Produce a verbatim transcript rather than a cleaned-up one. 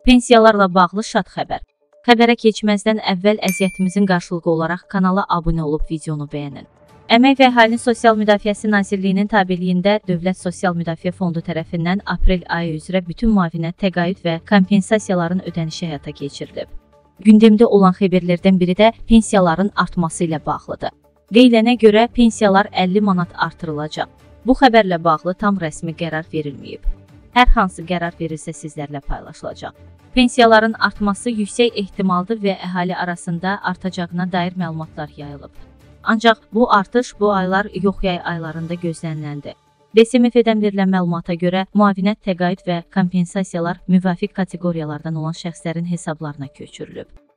Pensiyalarla bağlı şad xəbər. Xəbərə keçməzdən əvvəl əziyyətimizin qarşılığı olaraq kanala abunə olub videonu bəyənin. Əmək və Əhalinin Sosial Müdafiəsi Nazirliyinin tabeliyində Dövlət Sosial Müdafiə Fondu tərəfindən aprel ayı üzrə bütün müavinət, təqaüd və kompensasiyaların ödənişi həyata keçirilib. Gündəmdə olan xəbərlərdən biri də pensiyaların artması ilə bağlıdır. Deyilənə görə pensiyalar əlli manat artırılacaq. Bu xəbərlə bağlı tam rəsmi qərar verilməyib. Hər hansı qərar verilsə sizlərlə paylaşılacaq. Pensiyaların artması yüksək ehtimaldır və əhali arasında artacağına dair məlumatlar yayılıb. Ancaq bu artış bu aylar yox yay aylarında gözləniləndir. B S M F-dən verilən məlumata görə müavinət, təqaüd və kompensasiyalar müvafiq kateqoriyalardan olan şəxslərin hesablarına köçürülüb.